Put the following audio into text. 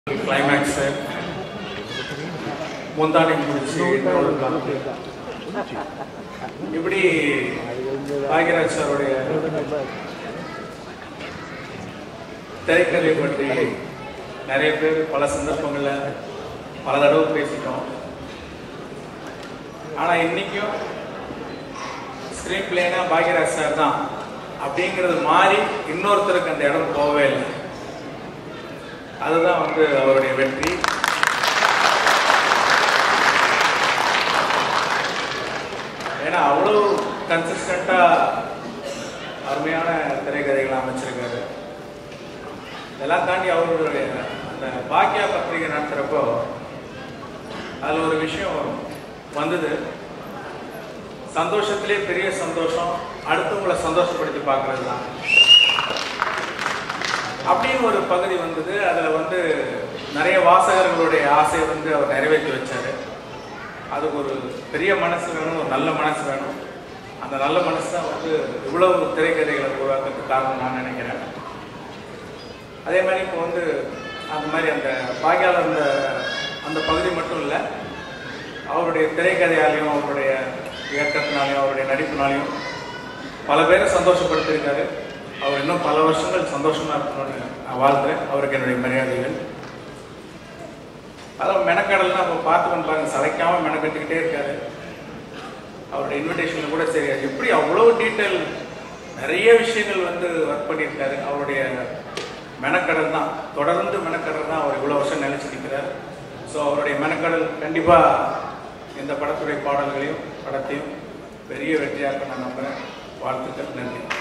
Climax முந்தானை முடிச்சு இப்படி பாக்யராஜ் சாருடைய திரைக்கதை பற்றி நிறைய பேர் பல சந்தர்ப்பங்கள்ல பல தடவை பேசிட்டோம். ஆனா இன்னைக்கும் ஸ்கிரீன் பிளேனா பாக்யராஜ் சார் தான் அப்படிங்கிறது மாறி இன்னொருத்தருக்கு அந்த இடம் போகவே இல்லை. அதுதான் அவருடைய வெற்றி. ஏன்னா அவ்வளவு கன்சிஸ்டண்டா அருமையான திரைக்கதைகளை அமைச்சிருக்காரு. இதெல்லாம் தாண்டி அவருடைய அந்த பாக்கியா பத்திரிகை நடத்துறப்போ அதுல ஒரு விஷயம் வந்தது. சந்தோஷத்திலே பெரிய சந்தோஷம் அடுத்தவங்களை சந்தோஷப்படுத்தி பார்க்கறது தான் அப்படின்னு ஒரு பகுதி வந்தது. அதுல நிறைய வாசகர்களுடைய ஆசையை அவர் நிறைவேற்றி வச்சாரு. அதுக்கு ஒரு பெரிய மனசு வேணும், ஒரு நல்ல மனசு வேணும். அந்த நல்ல மனசு தான் இவ்வளவு திரைக்கதைகளை உருவாக்குறதுக்கு காரணம் நான் நினைக்கிறேன். அதே மாதிரி இப்போ அந்த மாதிரி அந்த பாக்கியால அந்த பகுதி மட்டும் இல்லை, அவருடைய திரைக்கதையாலையும் அவருடைய இயக்கத்தினாலையும் அவருடைய நடிப்பினாலையும் பல பேரை சந்தோஷப்படுத்தியிருக்காரு. அவர் இன்னும் பல வருஷங்கள் சந்தோஷமா இருக்கணும்னு நான் வாழ்த்துறேன். அவருக்கு என்னுடைய மரியாதைகள். அதாவது மெனக்கடல்னா அப்போ பார்த்துக்கணும் பாருங்க, சளைக்காம மெனக்கட்டுக்கிட்டே இருக்காரு. அவருடைய இன்விடேஷன்ல கூட சரி எப்படி அவ்வளவு டீட்டெயில் நிறைய விஷயங்கள் ஒர்க் பண்ணியிருக்காரு. அவருடைய மெனக்கடல் தான், தொடர்ந்து மெனக்கடல் தான் அவர் இவ்வளவு வருஷம் நிலைச்சு நிற்கிறார். ஸோ அவருடைய மெனக்கடல் கண்டிப்பா இந்த படத்துடைய பாடல்களையும் படத்தையும் பெரிய வெற்றியாக நான் நம்புறேன். வாழ்த்துக்கள், நன்றி.